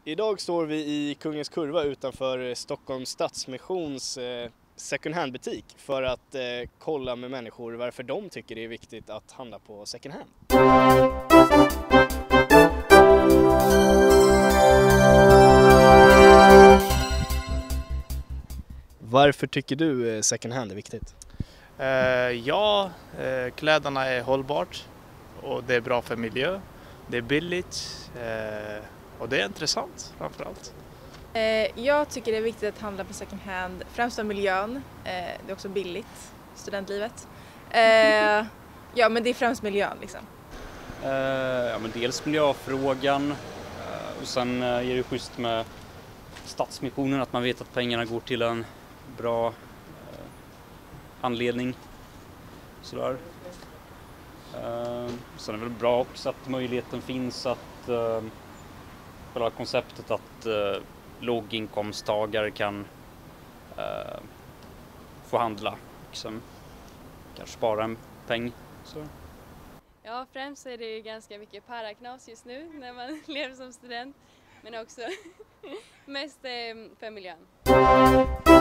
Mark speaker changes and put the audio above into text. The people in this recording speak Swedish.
Speaker 1: Idag står vi i Kungens Kurva utanför Stockholms Stadsmissions second hand-butik för att kolla med människor varför de tycker det är viktigt att handla på second hand. Varför tycker du second hand är viktigt?
Speaker 2: Kläderna är hållbart och det är bra för miljö. Det är billigt och det är intressant framförallt.
Speaker 3: Jag tycker det är viktigt att handla på second hand, främst av miljön. Det är också billigt, studentlivet. Ja, men det är främst miljön liksom.
Speaker 4: Men dels miljöfrågan och sen är det schysst med Stadsmissionen, att man vet att pengarna går till en bra anledning. Sådär. Sen är det väl bra också att möjligheten finns att själva konceptet att låginkomsttagare kan få handla, liksom, kanske spara en peng. Så.
Speaker 5: Ja, främst är det ju ganska mycket paraknas just nu när man lever som student, men också mest för miljön.